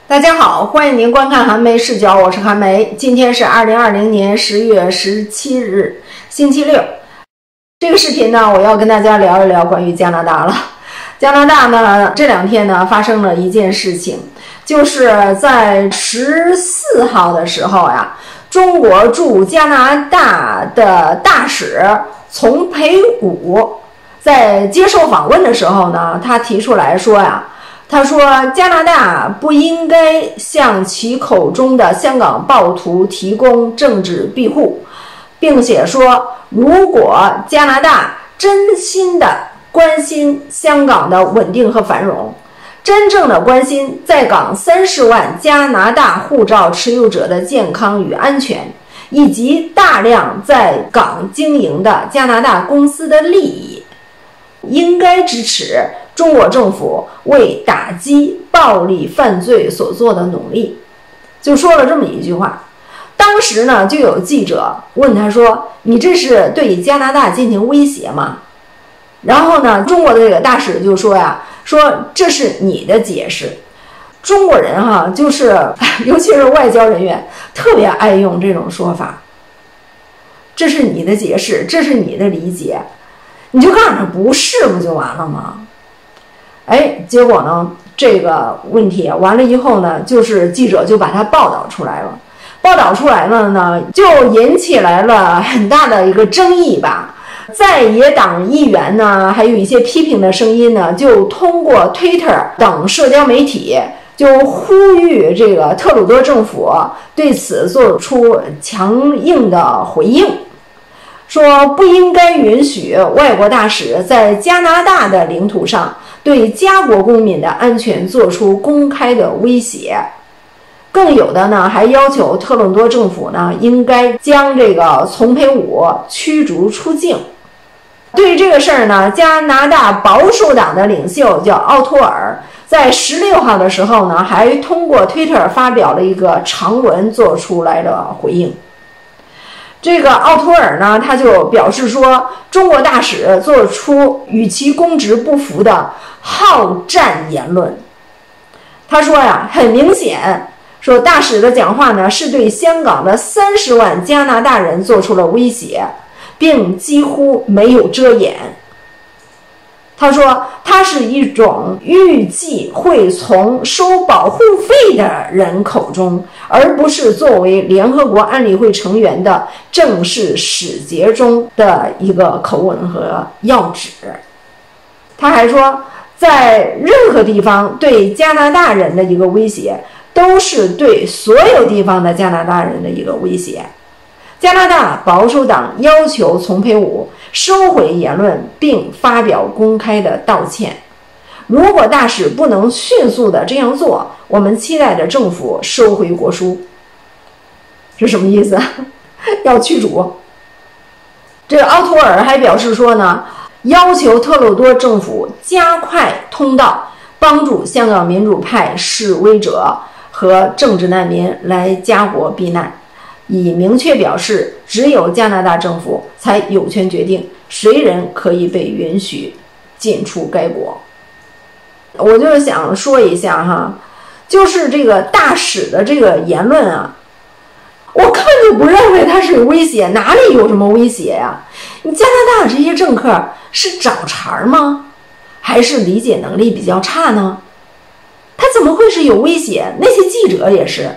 大家好，欢迎您观看韩梅视角，我是韩梅。今天是2020年10月17日，星期六。这个视频呢，我要跟大家聊一聊关于加拿大了。加拿大呢，这两天呢发生了一件事情，就是在14号的时候呀，中国驻加拿大的大使丛培武在接受访问的时候呢，他提出来说呀。他说加拿大不应该向其口中的香港暴徒提供政治庇护，并且说如果加拿大真心的关心香港的稳定和繁荣，真正的关心在港30万加拿大护照持有者的健康与安全，以及大量在港经营的加拿大公司的利益，应该支持中国政府为打击暴力犯罪所做的努力，就说了这么一句话。当时呢，就有记者问他说：“你这是对加拿大进行威胁吗？”然后呢，中国的这个大使就说呀：“说这是你的解释。”中国人哈，就是尤其是外交人员，特别爱用这种说法。这是你的解释，这是你的理解，你就告诉他不是，不就完了吗？结果呢，这个问题完了以后呢，就是记者就把它报道出来了。报道出来了呢，就引起来了很大的一个争议吧。在野党议员呢，还有一些批评的声音呢，就通过 Twitter 等社交媒体就呼吁这个特鲁多政府对此做出强硬的回应，说不应该允许外国大使在加拿大的领土上对加国公民的安全做出公开的威胁。更有的呢，还要求特鲁多政府呢，应该将这个丛培武驱逐出境。对于这个事儿呢，加拿大保守党的领袖叫奥托尔，在16号的时候呢，还通过 Twitter 发表了一个长文做出来的回应。这个奥托尔呢，他就表示说，中国大使做出与其公职不符的好战言论。他说呀，很明显，说大使的讲话呢，是对香港的30万加拿大人做出了威胁，并几乎没有遮掩。他说，它是一种预计会从收保护费的人口中，而不是作为联合国安理会成员的正式使节中的一个口吻和要旨。他还说，在任何地方对加拿大人的一个威胁，都是对所有地方的加拿大人的一个威胁。加拿大保守党要求丛培武收回言论并发表公开的道歉。如果大使不能迅速的这样做，我们期待着政府收回国书。这什么意思？要驱逐。这个奥托尔还表示说呢，要求特鲁多政府加快通道，帮助香港民主派示威者和政治难民来加国避难，以明确表示只有加拿大政府才有权决定谁人可以被允许进出该国。我就想说一下哈，就是这个大使的这个言论啊，我根本就不认为他是有威胁，哪里有什么威胁呀？你加拿大这些政客是找茬吗？还是理解能力比较差呢？他怎么会是有威胁？那些记者也是。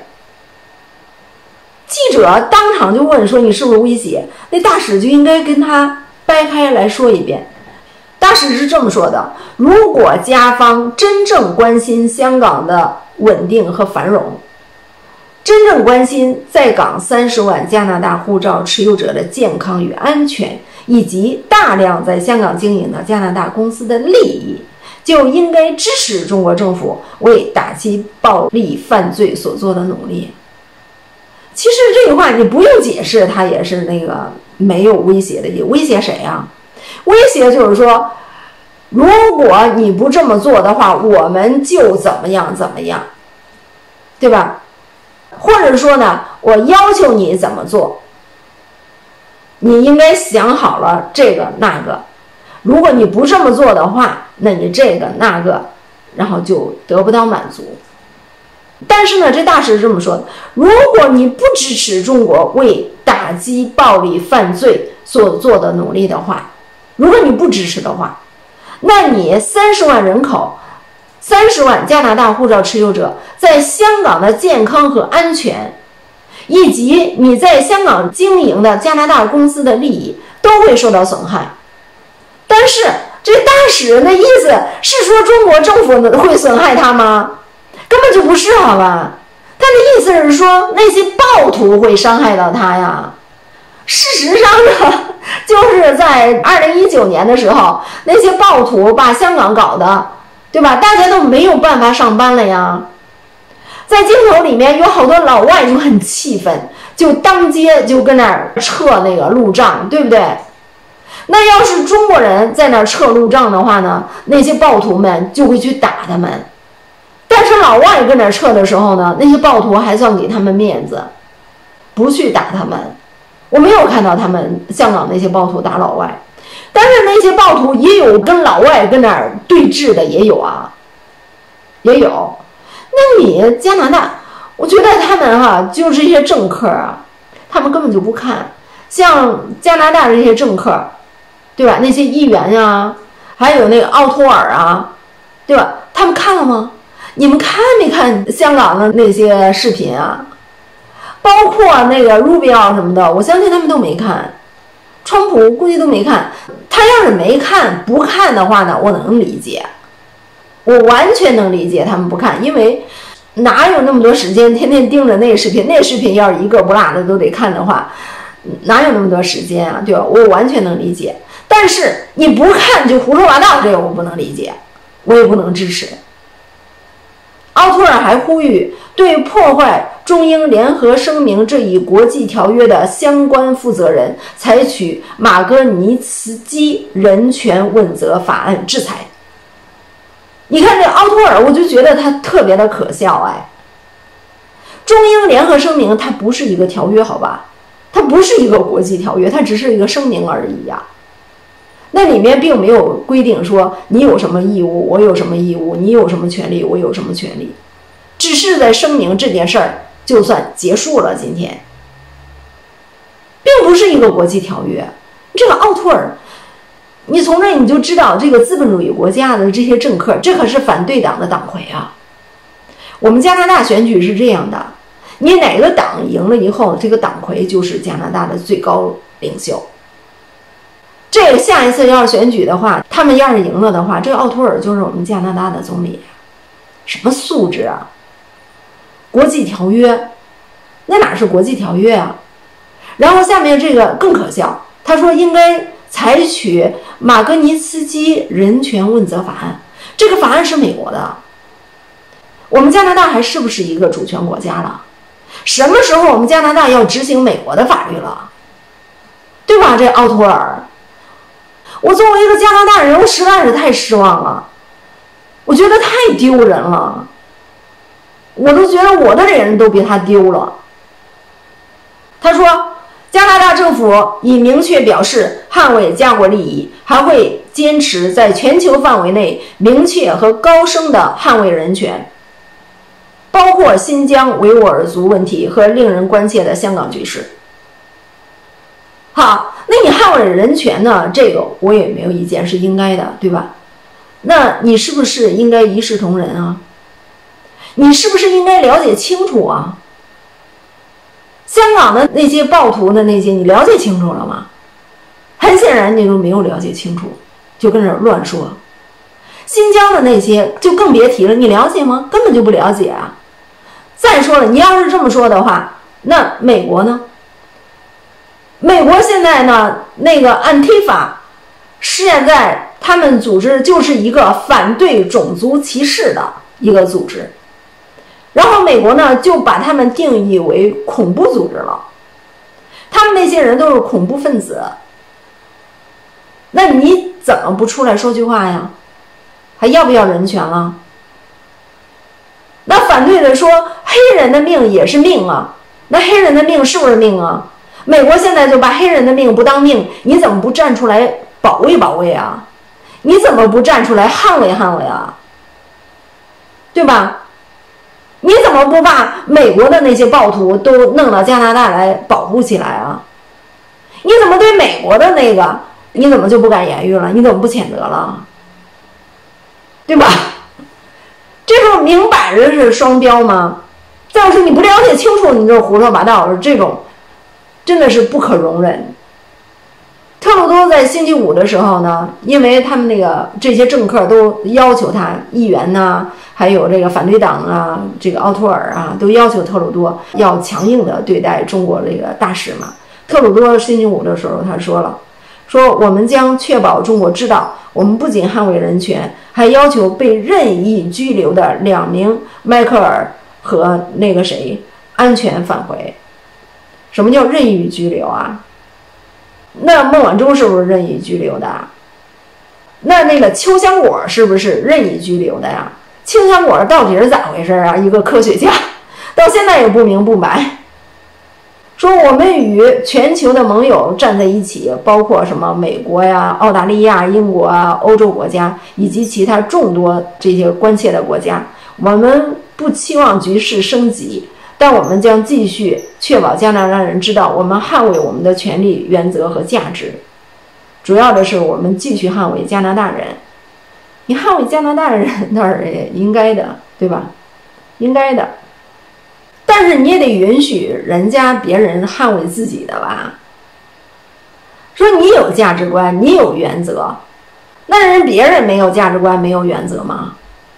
记者当场就问说你是不是威胁，那大使就应该跟他掰开来说一遍。大使是这么说的，如果加方真正关心香港的稳定和繁荣，真正关心在港30万加拿大护照持有者的健康与安全，以及大量在香港经营的加拿大公司的利益，就应该支持中国政府为打击暴力犯罪所做的努力。其实这句话你不用解释，它也是那个没有威胁的意思。威胁谁啊？威胁就是说，如果你不这么做的话，我们就怎么样怎么样，对吧？或者说呢，我要求你怎么做，你应该想好了这个那个，如果你不这么做的话，那你这个那个，然后就得不到满足。 但是呢，这大使是这么说的：如果你不支持中国为打击暴力犯罪所做的努力的话，如果你不支持的话，那你30万人口，30万加拿大护照持有者在香港的健康和安全，以及你在香港经营的加拿大公司的利益都会受到损害。但是这大使人的意思是说中国政府会损害他吗？根本就不是，好吧？他的意思是说那些暴徒会伤害到他呀。事实上呢，就是在2019年的时候，那些暴徒把香港搞的，对吧？大家都没有办法上班了呀。在镜头里面有好多老外就很气愤，就当街就跟那儿撤那个路障，对不对？那要是中国人在那儿撤路障的话呢，那些暴徒们就会去打他们。但是老外跟那儿撤的时候呢，那些暴徒还算给他们面子，不去打他们。我没有看到他们香港那些暴徒打老外，但是那些暴徒也有跟老外跟那儿对峙的，也有啊，也有。那你加拿大，我觉得他们就这些政客啊，他们根本就不看。像加拿大这些政客，对吧？那些议员啊，还有那个奥托尔啊，对吧？他们看了吗？你们看没看香港的那些视频啊？包括那个 Rubio 什么的，我相信他们都没看。川普估计都没看。他要是没看不看的话呢，我能理解，我完全能理解他们不看，因为哪有那么多时间天天盯着那视频？那视频要是一个不落的都得看的话，哪有那么多时间啊？对吧？我完全能理解。但是你不看就胡说八道，这个我不能理解，我也不能支持。奥托尔还呼吁对破坏中英联合声明这一国际条约的相关负责人采取马格尼茨基人权问责法案制裁。你看这奥托尔，我就觉得他特别的可笑。中英联合声明它不是一个条约，好吧？它不是一个国际条约，它只是一个声明而已呀。那里面并没有规定说你有什么义务，我有什么义务，你有什么权利，我有什么权利，只是在声明这件事儿就算结束了。今天并不是一个国际条约。这个奥托尔，你从这你就知道这个资本主义国家的这些政客，这可是反对党的党魁啊。我们加拿大选举是这样的，你哪个党赢了以后，这个党魁就是加拿大的最高领袖。这个下一次要是选举的话，他们要是赢了的话，这个奥托尔就是我们加拿大的总理。什么素质啊？国际条约，那哪是国际条约啊？然后下面这个更可笑，他说应该采取马格尼茨基人权问责法案，这个法案是美国的。我们加拿大还是不是一个主权国家了？什么时候我们加拿大要执行美国的法律了？对吧？这奥托尔，我作为一个加拿大人，我实在是太失望了，我觉得太丢人了，我都觉得我的脸都比他丢了。他说加拿大政府已明确表示捍卫加国利益，还会坚持在全球范围内明确和高声地捍卫人权，包括新疆维吾尔族问题和令人关切的香港局势。好，那你捍卫人权呢？这个我也没有意见，是应该的，对吧？那你是不是应该一视同仁啊？你是不是应该了解清楚啊？香港的那些暴徒的那些，你了解清楚了吗？很显然你都没有了解清楚，就跟这乱说。新疆的那些就更别提了，你了解吗？根本就不了解啊。再说了，你要是这么说的话，那美国呢？美国现在呢，那个安提法，现在他们组织就是一个反对种族歧视的一个组织，然后美国呢就把他们定义为恐怖组织了，他们那些人都是恐怖分子。那你怎么不出来说句话呀？还要不要人权了？那反对的说黑人的命也是命啊，那黑人的命是不是命啊？美国现在就把黑人的命不当命，你怎么不站出来保卫保卫啊？你怎么不站出来捍卫捍卫啊？对吧？你你怎么不把美国的那些暴徒都弄到加拿大来保护起来啊？你怎么对美国的那个，你怎么就不敢言语了？你怎么不谴责了？对吧？这不明摆着是双标吗？再有是你不了解清楚，你就胡说八道，这种真的是不可容忍。特鲁多在星期五的时候呢，因为他们那个这些政客都要求他，议员呢，还有这个反对党啊，这个奥托尔啊，都要求特鲁多要强硬的对待中国这个大使嘛。特鲁多星期五的时候他说了，说我们将确保中国知道，我们不仅捍卫人权，还要求被任意居留的2名迈克尔和那个谁安全返回。什么叫任意居留啊？那孟晚舟是不是任意拘留的？那个邱香果是不是任意拘留的呀？邱香果到底是咋回事啊？一个科学家到现在也不明不白。说我们与全球的盟友站在一起，包括什么美国呀、澳大利亚、英国啊、欧洲国家以及其他众多这些关切的国家，我们不期望局势升级，但我们将继续确保加拿大人知道我们捍卫我们的权利、原则和价值。主要的是我们继续捍卫加拿大人。你捍卫加拿大人那也应该的，对吧？应该的。但是你也得允许人家别人捍卫自己的吧。说你有价值观，你有原则，那别人没有价值观、没有原则吗？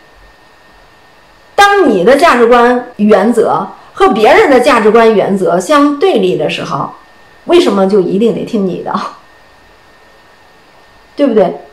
当你的价值观、原则和别人的价值观、原则相对立的时候，为什么就一定得听你的？对不对？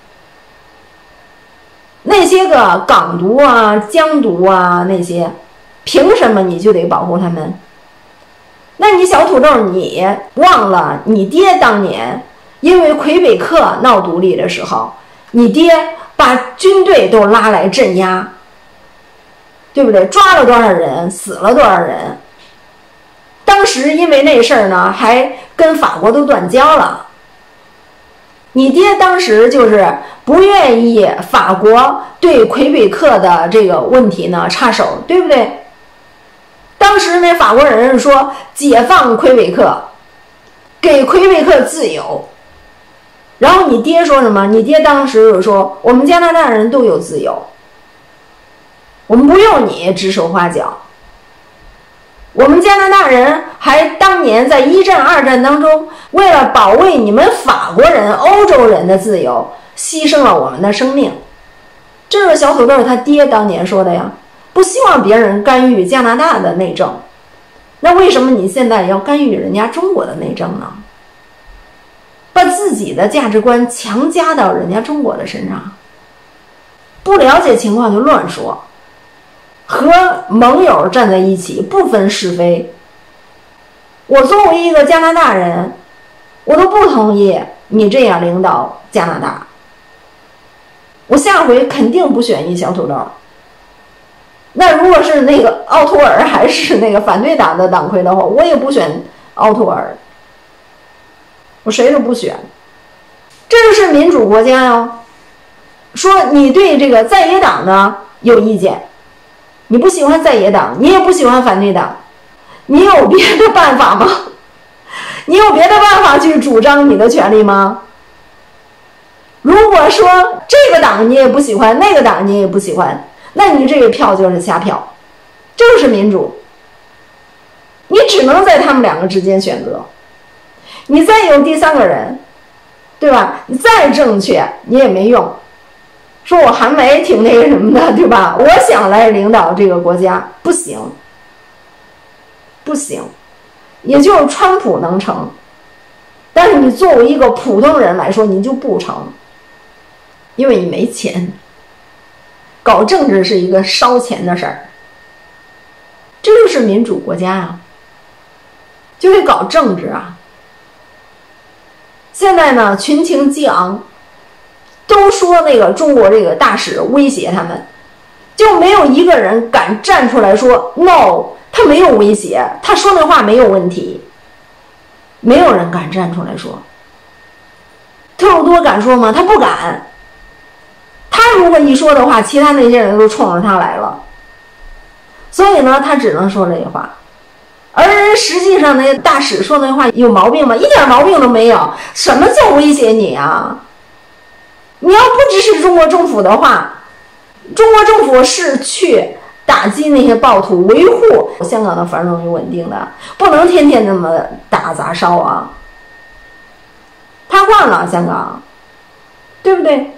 那些个港独啊、疆独啊那些，凭什么你就得保护他们？那你小土豆，你忘了你爹当年因为魁北克闹独立的时候，你爹把军队都拉来镇压，对不对？抓了多少人，死了多少人？当时因为那事儿呢，还跟法国都断交了。你爹当时就是不愿意法国对魁北克的这个问题呢插手，对不对？当时那法国人说解放魁北克，给魁北克自由。然后你爹说什么？你爹当时就说我们加拿大人都有自由，我们不用你指手画脚。我们加拿大人还当年在1战、2战当中，为了保卫你们法国人、欧洲人的自由，牺牲了我们的生命。这是小土豆他爹当年说的呀，不希望别人干预加拿大的内政。那为什么你现在要干预人家中国的内政呢？把自己的价值观强加到人家中国的身上，不了解情况就乱说。和盟友站在一起，不分是非。我作为一个加拿大人，我都不同意你这样领导加拿大。我下回肯定不选一小土豆。那如果是那个奥托尔还是那个反对党的党魁的话，我也不选奥托尔，我谁都不选。这就是民主国家哟。说你对这个在野党呢有意见，你不喜欢在野党，你也不喜欢反对党，你有别的办法吗？你有别的办法去主张你的权利吗？如果说这个党你也不喜欢，那个党你也不喜欢，那你这个票就是瞎票。这就是民主，你只能在他们两个之间选择。你再有第三个人，对吧？你再正确你也没用。说我韩梅挺那个什么的，对吧？我想来领导这个国家，不行，不行，也就是川普能成，但是你作为一个普通人来说，你就不成，因为你没钱。搞政治是一个烧钱的事儿，这就是民主国家啊，就得搞政治啊。现在呢，群情激昂。都说那个中国这个大使威胁他们，就没有一个人敢站出来说 no， 他没有威胁，他说那话没有问题，没有人敢站出来说。特鲁多敢说吗？他不敢。他如果一说的话，其他那些人都冲着他来了。 所以呢，他只能说这句话。而实际上那大使说那话有毛病吗？一点毛病都没有。什么叫威胁你啊？你要不支持中国政府的话，中国政府是去打击那些暴徒，维护香港的繁荣与稳定的，不能天天这么打砸烧啊！瘫痪了香港，对不对？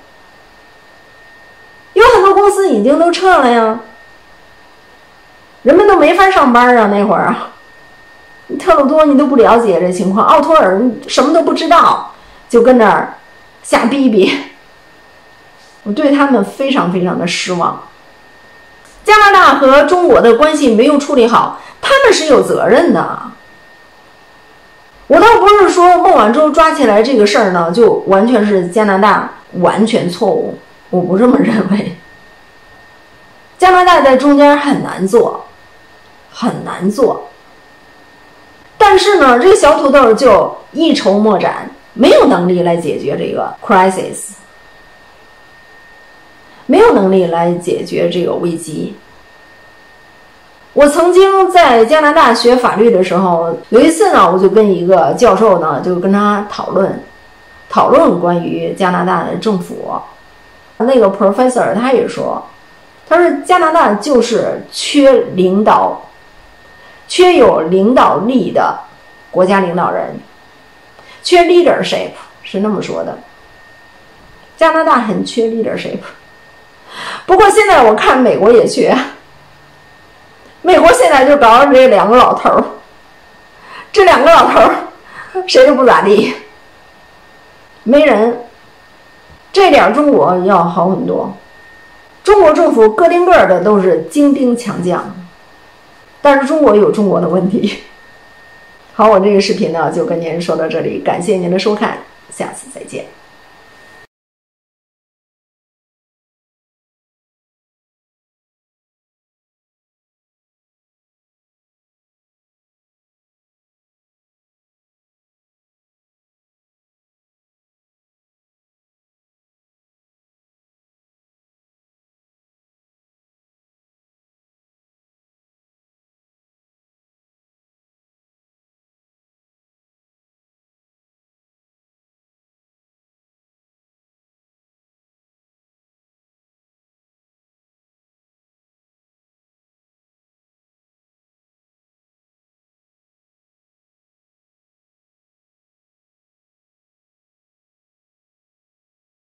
有很多公司已经都撤了呀，人们都没法上班啊，那会儿啊。特鲁多你都不了解这情况，奥托尔什么都不知道，就跟那儿瞎逼逼。我对他们非常非常的失望。加拿大和中国的关系没有处理好，他们是有责任的。我倒不是说孟晚舟抓起来这个事儿呢，就完全是加拿大完全错误，我不这么认为。加拿大在中间很难做，很难做。但是呢，这个小土豆就一筹莫展，没有能力来解决这个 crisis， 没有能力来解决这个危机。我曾经在加拿大学法律的时候，有一次呢，我就跟一个教授呢，就跟他讨论关于加拿大的政府。那个 professor 他也说，他说加拿大就是缺领导，缺有领导力的国家领导人，缺 leadership， 是那么说的。加拿大很缺 leadership， 不过现在我看美国也缺。美国现在就搞这两个老头，这两个老头谁都不咋地，没人。这点中国要好很多，中国政府个顶个的都是精兵强将，但是中国有中国的问题。好，我这个视频呢就跟您说到这里，感谢您的收看，下次再见。